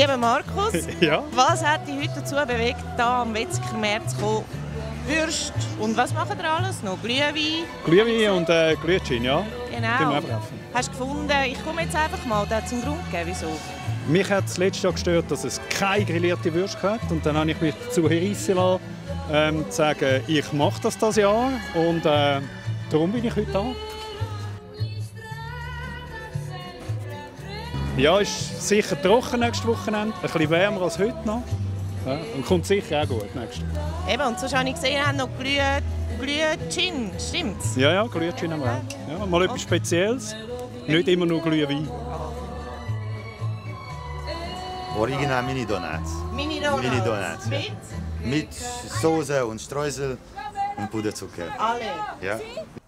Lieber Markus, Ja. was hat dich heute dazu bewegt, hier am Metzgermarkt zu kommen? Würst und was machen ihr alles noch? Glühwein? Glühwein und Glühwein, ja. Genau. Den wir auch kaufen. Hast du gefunden, ich komme jetzt einfach mal, da hat es einen Grund gegeben, wieso? Mich hat es letztes Jahr gestört, dass es keine grillierte Würste hat. Und dann habe ich mich dazu hinreissen lassen, zu sagen, ich mache das Jahr. Und darum bin ich heute da. Ja, ist sicher trocken nächstes Wochenende. Ein bisschen wärmer als heute noch. Ja, und kommt sicher auch gut nächstes. Eben, und sonst habe ich gesehen, ihr habt noch Glüh-Gin, stimmt's? Ja, Glühwein haben wir auch. Ja, mal etwas Spezielles. Nicht immer nur Glühwein. Original Mini-Donuts. Mini-Donuts. Mini-Donuts, ja. Mit Soße und Streusel und Puderzucker. Alle? Ja.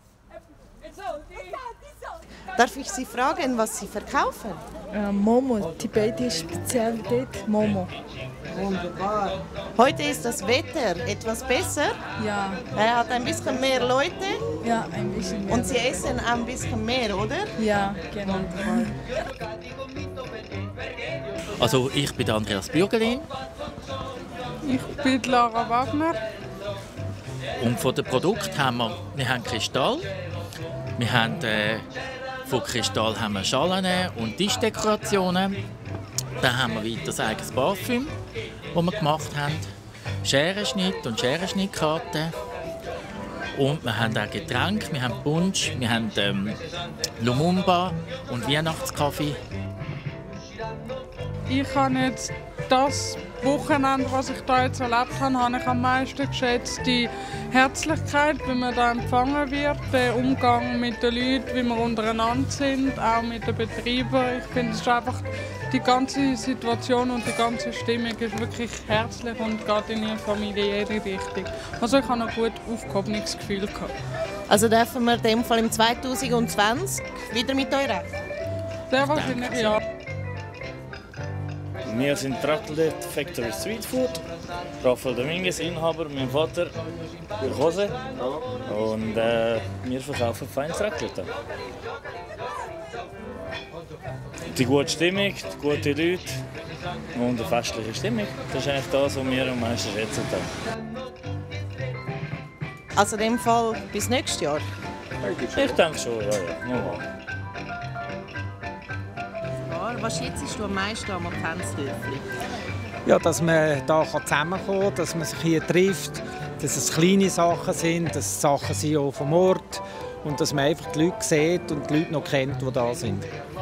Darf ich Sie fragen, was Sie verkaufen? Momo, tibetische Spezialität Momo. Wunderbar. Heute ist das Wetter etwas besser. Ja, Er hat ein bisschen mehr Leute ja, ein bisschen mehr. und Sie essen ein bisschen mehr, oder? Ja, genau. Also ich bin Andreas Bürgerlin Ich bin Lara Wagner. und von den Produkten haben wir haben Kristall, wir haben von Kristall haben wir Schalen und Tischdekorationen, dann haben wir weiter ein eigenes Parfüm, das wir gemacht haben, Scherenschnitt und Scherenschnittkarten und wir haben auch Getränke, wir haben Punsch, wir haben Lumumba und Weihnachtskaffee. Ich habe jetzt das Wochenende, was ich da jetzt erlebt habe ich am meisten geschätzt. Die Herzlichkeit, wie man da empfangen wird, der Umgang mit den Leuten, wie wir untereinander sind, auch mit den Betreibern. Ich finde, es ist einfach die ganze Situation und die ganze Stimmung ist wirklich herzlich und geht in ihrer Familie jede Richtung. Also ich habe ein gut aufgehobenes Gefühl gehabt. Also dürfen wir in dem Fall im 2020 wieder mit euch rechnen? Sehr wahrscheinlich, ja. Wir sind Tractlet Factory Street Food. Rafael Dominguez, Inhaber, mein Vater, Jose. Und wir verkaufen feines Raclette. Die gute Stimmung, die guten Leute und eine festliche Stimmung. Das ist eigentlich das, was wir am meisten schätzen. Also in dem Fall bis nächstes Jahr? Ich denke schon, ja. Nochmal. Was schätzt du am meisten am Adventshöfli? Ja, dass man hier zusammenkommen kann, dass man sich hier trifft, dass es kleine Sachen sind, dass es Sachen sind auch vom Ort und dass man einfach die Leute sieht und die Leute noch kennt, die da sind.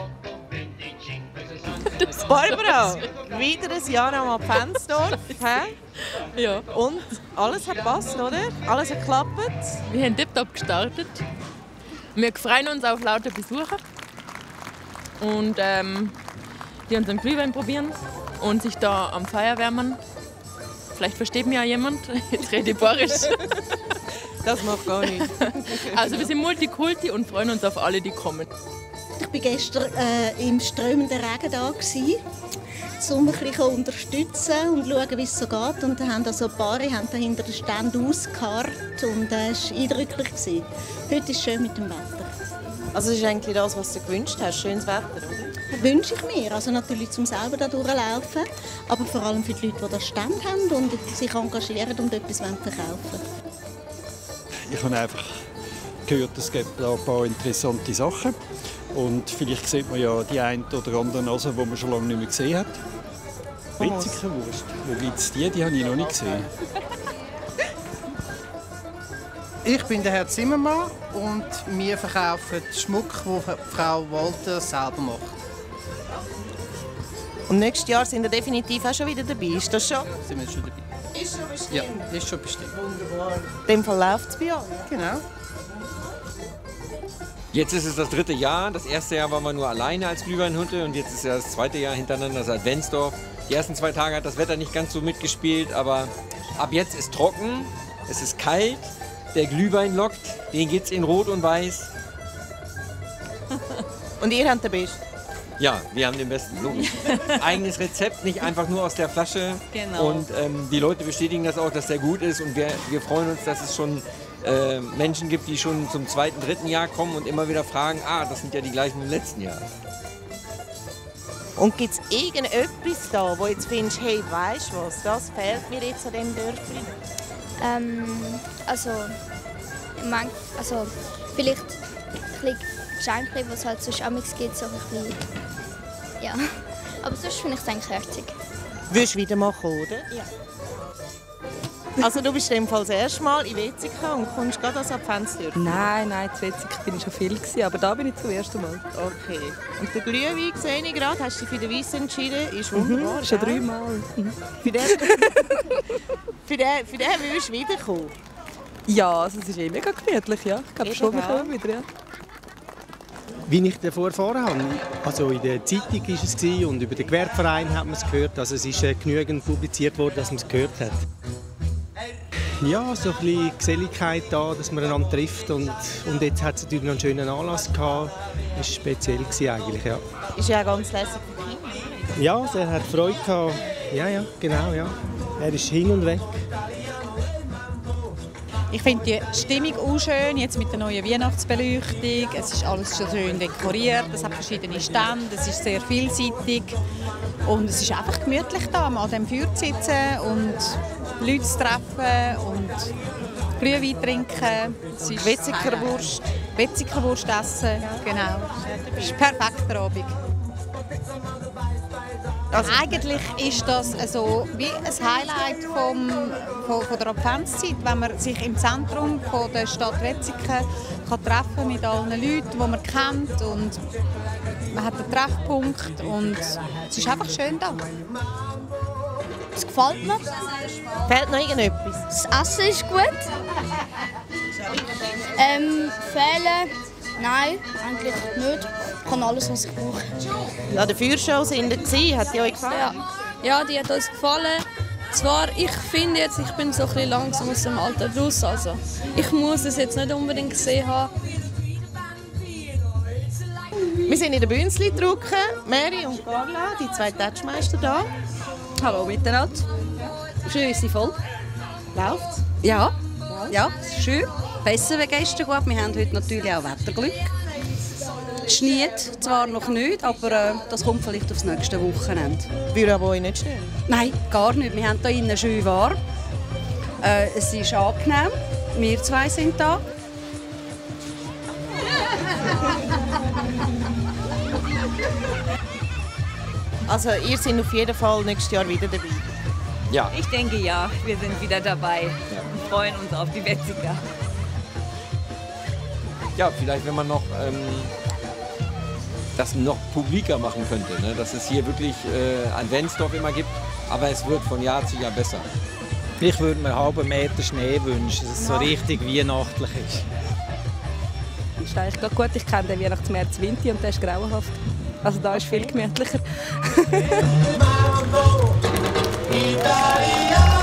Barbara, wieder ein Jahr am Adventsdorf. Ja. Und alles hat gepasst, oder? Alles hat geklappt. Wir haben tiptop gestartet. Wir freuen uns auf laute Besucher. Und die unseren Glühwein probieren und sich da am Feuer wärmen. Vielleicht versteht mich ja jemand. Jetzt rede ich bayerisch. Das macht gar nichts. Also wir sind Multikulti und freuen uns auf alle, die kommen. Ich war gestern im strömenden Regen da, um ein bisschen unterstützen und schauen, wie es so geht. Und dann haben also ein paar hinter den Ständen ausgeharrt und es war eindrücklich. Heute ist es schön mit dem Wetter. Also das ist eigentlich das, was du gewünscht hast, schönes Wetter, oder? Wünsche ich mir, also natürlich zum selber da durchlaufen, aber vor allem für die Leute, die da Stand haben und sich engagieren und etwas verkaufen wollen. Ich habe einfach gehört, es gibt da ein paar interessante Sachen. Und vielleicht sieht man ja die eine oder andere Nase, die man schon lange nicht mehr gesehen hat. Ritzikerwurst. Wo gibt es die? Die habe ich noch nicht gesehen. Ich bin der Herr Zimmermann und wir verkaufen Schmuck, den Frau Walter selber macht. Und nächstes Jahr sind wir definitiv auch schon wieder dabei. Ist das schon? Sind wir schon dabei? Ist schon bestimmt? Ja, ist schon bestimmt. Wunderbar. In dem Fall läuft es bei euch. Genau. Jetzt ist es das 3. Jahr. Das erste Jahr waren wir nur alleine als Glühweinhunde und jetzt ist ja das 2. Jahr hintereinander das Adventsdorf. Die ersten 2 Tage hat das Wetter nicht ganz so mitgespielt, aber ab jetzt ist trocken, es ist kalt, der Glühwein lockt, den geht's in Rot und Weiß. Und ihr habt den besten? Ja, wir haben den besten, logisch. Eigenes Rezept, nicht einfach nur aus der Flasche. Genau. Und die Leute bestätigen das auch, dass der gut ist und wir freuen uns, dass es schon Menschen gibt, die schon zum 2., 3. Jahr kommen und immer wieder fragen, das sind ja die gleichen im letzten Jahr. Und gibt es irgendetwas da, wo jetzt findest, hey, weisst du was, das fehlt mir jetzt an diesem Dörfli? Vielleicht ein bisschen Geschenke, was es halt sonst amigs gibt, so ein bisschen, ja. Aber sonst finde ich es eigentlich herzig. Würdest du wieder mal kommen, oder? Ja. Also du bist in dem Fall das erste Mal in Wetzikon und kommst gerade als Adventsdörfli? Nein, in Wetzikon bin ich schon viel gewesen, aber da bin ich zum ersten Mal. Okay. Und der Glühwein sehe ich gerade, hast du dich für den Weiss entschieden, ist wunderbar. Schon 3 Mal. Für den würdest du wiederkommen? Ja, also es ist mega gemütlich, ja. Ich glaube schon, wir kommen wieder, ja. Wie ich davor erfahren habe, also in der Zeitung war es und über den Gewerbeverein hat man es gehört, also es ist genügend publiziert worden, dass man es gehört hat. Ja, so ein bisschen Geselligkeit da, dass man einander trifft und jetzt hat es natürlich noch einen schönen Anlass gehabt. Das war speziell eigentlich, ja. Ist ja auch ganz lässig für die Kinder. Ja, er hat Freude gehabt. Ja, genau, ja. Er ist hin und weg. Ich finde die Stimmung auch schön, jetzt mit der neuen Weihnachtsbeleuchtung. Es ist alles schon schön dekoriert, es hat verschiedene Stände, es ist sehr vielseitig. Und es ist einfach gemütlich da, mal an dem Feuer zu sitzen und Leute zu treffen und Glühwein trinken. Es ist Wetzigerwurst essen, genau. Es ist ein perfekter Abend. Also eigentlich ist das so wie ein Highlight von der Adventszeit, wenn man sich im Zentrum von der Stadt Wetzikon treffen mit allen Leuten, die man kennt. Und man hat einen Treffpunkt und es ist einfach schön da. Es gefällt mir. Fehlt noch irgendetwas? Das Essen ist gut. Fehlen? Nein, eigentlich nicht. Ich kann alles, was ich brauche. Ja, die Feuershow sind da, hat die euch gefallen? Ja, die hat uns gefallen. Zwar, ich finde jetzt, ich bin so ein bisschen langsam aus dem Alter raus. Also, ich muss es jetzt nicht unbedingt gesehen haben. Wir sind in der Bünzli-Drucke. Mary und Carla, die 2 Touchmeister da. Hallo miteinander. Schön ist sie voll. Läuft's? Ja, es ist schön. Besser wie gestern gut. Wir haben heute natürlich auch Wetterglück. Es schneit zwar noch nicht, aber das kommt vielleicht aufs nächste Wochenende. Würde aber euch nicht stören? Nein, gar nicht. Wir haben hier innen schön warm. Es ist angenehm. Wir 2 sind da. Also ihr seid auf jeden Fall nächstes Jahr wieder dabei? Ja. Ich denke ja, wir sind wieder dabei und freuen uns auf die Wetzikon. Ja, vielleicht wenn man noch das noch publiker machen könnte, ne? Dass es hier wirklich ein Wensdorf immer gibt, aber es wird von Jahr zu Jahr besser. Ich würde mir einen halben Meter Schnee wünschen, dass es so richtig weihnachtlich ist. Das ist eigentlich gut. Ich kenne den Weihnachtsmärz Winter und der ist grauenhaft. Also da ist viel gemütlicher.